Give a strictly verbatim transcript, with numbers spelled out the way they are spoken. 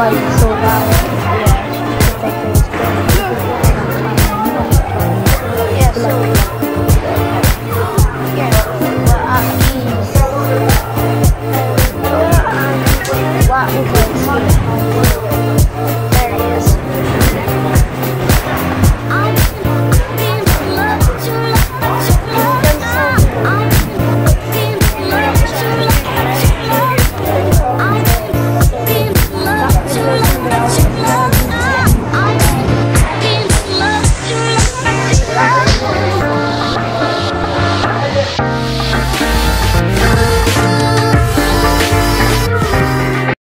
why it's so loud. Yeah, so yeah, but at least what we can see.